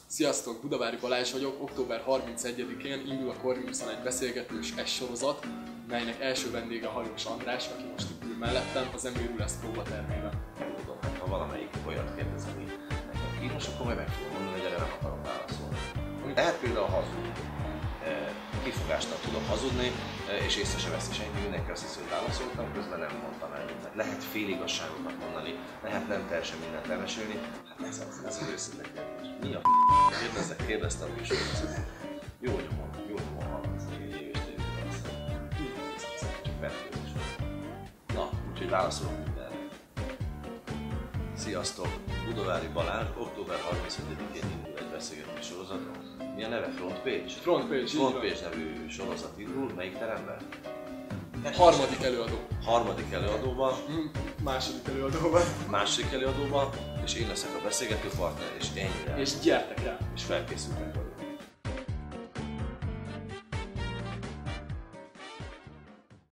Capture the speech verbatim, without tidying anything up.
Sziasztok, Budavári Balázs vagyok, október harmincegyedikén indul a Corvinuson egy beszélgetős S-sorozat, melynek első vendége Hajós András, aki most itt ül mellettem, az Emőrű lesz próbatermében. Tudom, hát ha valamelyik olyat kérdez, ami nekem kínos, akkor majd meg fogom mondani, hogy erre nem akarok válaszolni. Tehát például hazud. Kifogástól tudom hazudni, és észre se veszi senki, mindenki azt hiszi, hogy válaszoltam, közben nem mondtam el mindent. Lehet féligazságokat mondani, lehet nem teljesen mindent elmesélni, hát ez az, ez az őszinte kérdés. Mi a f***? Kérdeztek, kérdeztem a műsorban. Jó nyomon, jó nyomon hallgatsz, hogy egy éves tévében aztán. Csak felkérdés. Na, úgyhogy válaszolok mindenre. Sziasztok! Budavári Balázs, október harmincegyedikén indul egy beszélgetés sorozat. Mi a neve? Frontpage? Frontpage, Frontpage nevű sorozat indul. Melyik teremben? Harmadik előadó. Harmadik előadóban. Második előadóban. Második előadóban. És én leszek a beszélgető partner, és ennyire. És gyertek el! És felkészültek vagyunk.